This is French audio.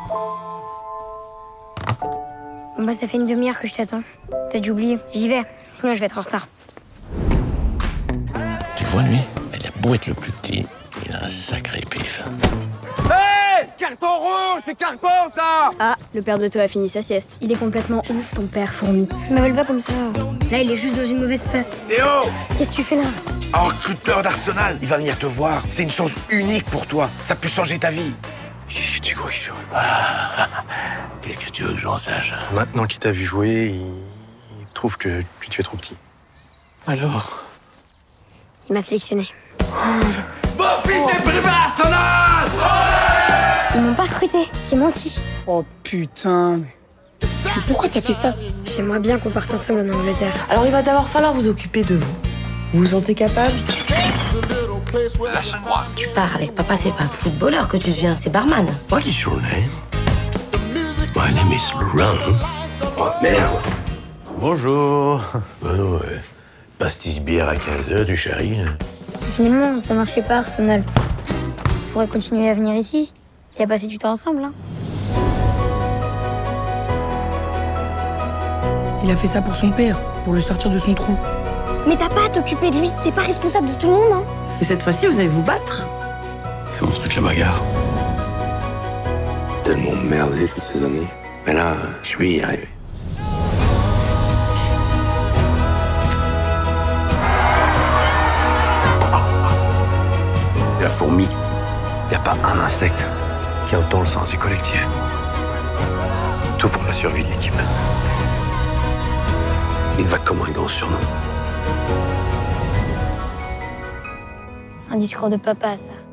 Bon bah ça fait une demi-heure que je t'attends. T'as dû oublier. J'y vais, sinon je vais être en retard. Tu vois, lui, il a beau être le plus petit, il a un sacré pif. Hé! Carton rouge, c'est carton, ça! Ah, le père de Théo a fini sa sieste. Il est complètement ouf, ton père, fourmi. Je m'appelle pas comme ça. Là, il est juste dans une mauvaise passe. Théo! Qu'est-ce que tu fais là? Un recruteur d'Arsenal, il va venir te voir. C'est une chance unique pour toi. Ça peut changer ta vie. Qu'est-ce que tu crois qu'il aurait Qu'est-ce que tu veux que j'en sache? Maintenant qu'il t'a vu jouer, il trouve que tu es trop petit. Alors? Il m'a sélectionné. Mon fils est primé à Arsenal! Ils m'ont pas recruté, j'ai menti. Oh putain. Mais pourquoi t'as fait ça? J'aimerais bien qu'on parte ensemble en Angleterre. Alors il va d'abord falloir vous occuper de vous. Vous vous sentez capable? Lâche-moi. Tu pars avec papa, c'est pas footballeur que tu deviens, c'est barman. What is your name? My name is Laurent. Oh merde. Bonjour. Ouais. Pastis bière à 15h, du chéri. Si finalement ça marchait pas, Arsenal, on pourrait continuer à venir ici et à passer du temps ensemble. Hein. Il a fait ça pour son père, pour le sortir de son trou. Mais t'as pas à t'occuper de lui, t'es pas responsable de tout le monde. Hein. Et cette fois-ci, vous allez vous battre. C'est mon truc, la bagarre. Tellement merdé toutes ces années. Mais là, je vais y arriver. La fourmi, il n'y a pas un insecte qui a autant le sens du collectif. Tout pour la survie de l'équipe. Il va comme un grand surnom. C'est un discours de papa, ça.